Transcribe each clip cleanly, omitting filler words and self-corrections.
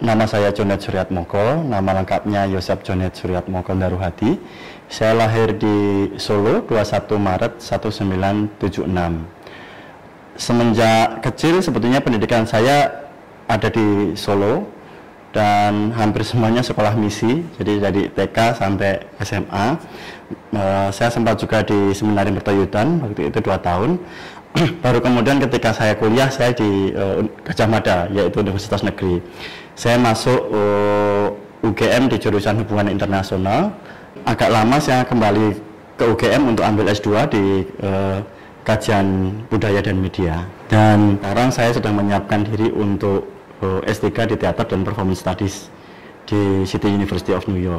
Nama saya Joned Suryatmoko, nama lengkapnya Joned Suryatmoko Daruhadi. Saya lahir di Solo 21 Maret 1976. Semenjak kecil sebetulnya pendidikan saya ada di Solo dan hampir semuanya sekolah misi, jadi dari TK sampai SMA. Saya sempat juga di Seminari Mertoyudan, waktu itu 2 tahun. Baru kemudian ketika saya kuliah, saya di Gadjah Mada, yaitu Universitas Negeri. Saya masuk UGM di jurusan Hubungan Internasional. Agak lama saya kembali ke UGM untuk ambil S2 di Kajian Budaya dan Media. Dan sekarang saya sedang menyiapkan diri untuk S3 di Theater dan Performance Studies di City University of New York.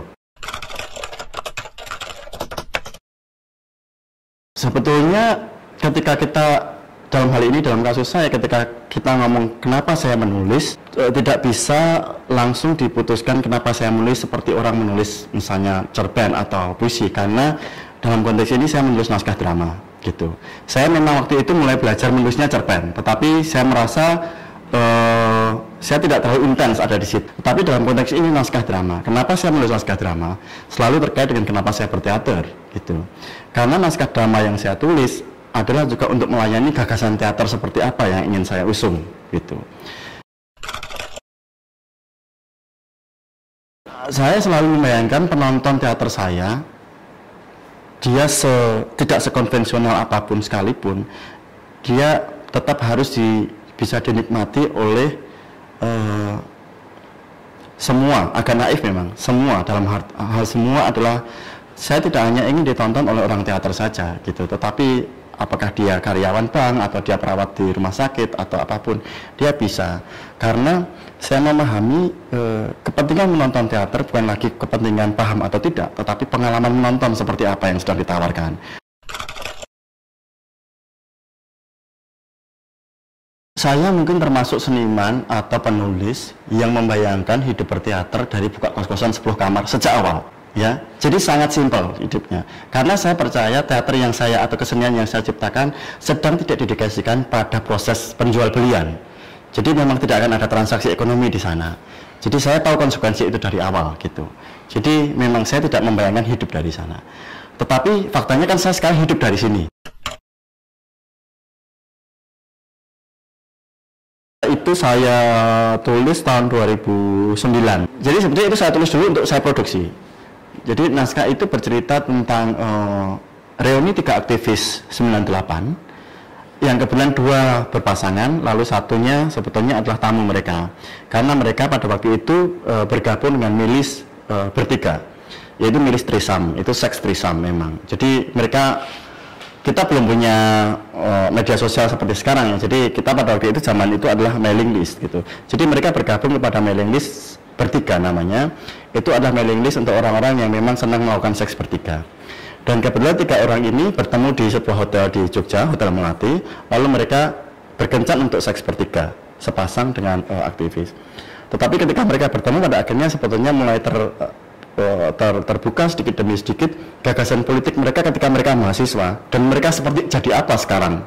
Sebetulnya ketika kita dalam hal ini, dalam kasus saya, ketika kita ngomong kenapa saya menulis, tidak bisa langsung diputuskan kenapa saya menulis seperti orang menulis misalnya cerpen atau puisi, karena dalam konteks ini saya menulis naskah drama gitu. Saya memang waktu itu mulai belajar menulisnya cerpen, tetapi saya merasa saya tidak terlalu intens ada di situ. Tapi dalam konteks ini naskah drama. Kenapa saya menulis naskah drama? Selalu terkait dengan kenapa saya berteater gitu. Karena naskah drama yang saya tulis adalah juga untuk melayani gagasan teater seperti apa yang ingin saya usung gitu. Saya selalu membayangkan penonton teater saya, dia tidak sekonvensional apapun sekalipun, dia tetap harus bisa dinikmati oleh semua. Agak naif memang, semua dalam hal semua adalah, saya tidak hanya ingin ditonton oleh orang teater saja gitu, tetapi apakah dia karyawan bank atau dia perawat di rumah sakit atau apapun, dia bisa. Karena saya memahami kepentingan menonton teater bukan lagi kepentingan paham atau tidak, tetapi pengalaman menonton seperti apa yang sedang ditawarkan. Saya mungkin termasuk seniman atau penulis yang membayangkan hidup berteater dari buka kos-kosan 10 kamar sejak awal. Ya, jadi sangat simpel hidupnya. Karena saya percaya teater yang saya atau kesenian yang saya ciptakan sedang tidak didedikasikan pada proses penjual belian. Jadi memang tidak akan ada transaksi ekonomi di sana. Jadi saya tahu konsekuensi itu dari awal gitu. Jadi memang saya tidak membayangkan hidup dari sana. Tetapi faktanya kan saya sekarang hidup dari sini. Itu saya tulis tahun 2009. Jadi sebetulnya itu saya tulis dulu untuk saya produksi. Jadi naskah itu bercerita tentang reuni 3 aktivis 98 yang kebetulan 2 berpasangan, lalu satunya sebetulnya adalah tamu mereka, karena mereka pada waktu itu bergabung dengan milis bertiga, yaitu milis trisam, itu seks trisam memang. Jadi kita belum punya media sosial seperti sekarang ya. Jadi kita pada waktu itu zaman itu adalah mailing list gitu. Jadi mereka bergabung kepada mailing list bertiga namanya. Itu adalah mailing list untuk orang-orang yang memang senang melakukan seks bertiga. Dan kebetulan 3 orang ini bertemu di sebuah hotel di Jogja, Hotel Melati. Lalu mereka berkencan untuk seks bertiga, sepasang dengan aktivis. Tetapi ketika mereka bertemu, pada akhirnya sebetulnya mulai terbuka sedikit demi sedikit gagasan politik mereka ketika mereka mahasiswa, dan mereka seperti jadi apa sekarang.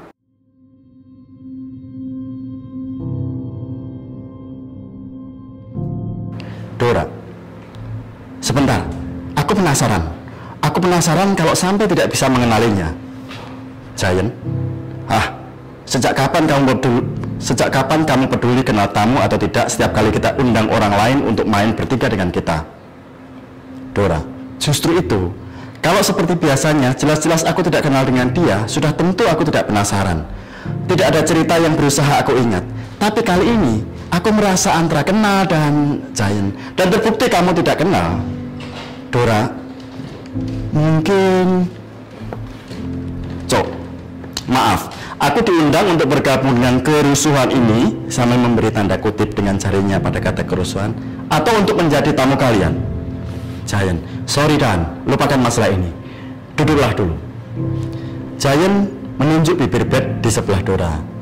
Dora, sebentar, aku penasaran kalau sampai tidak bisa mengenalinya. Giant, sejak kapan kamu peduli kenal tamu atau tidak setiap kali kita undang orang lain untuk main bertiga dengan kita? Dora, justru itu. Kalau seperti biasanya, jelas-jelas aku tidak kenal dengan dia, sudah tentu aku tidak penasaran. Tidak ada cerita yang berusaha aku ingat. Tapi kali ini, aku merasa antara kenal dan Giant. Dan terbukti kamu tidak kenal. Dora, mungkin... maaf, aku diundang untuk bergabung dengan kerusuhan ini, sambil memberi tanda kutip dengan jarinya pada kata kerusuhan, atau untuk menjadi tamu kalian. Giant, sorry Dan, lupakan masalah ini. Duduklah dulu. Giant menunjuk bibir bed di sebelah Dora.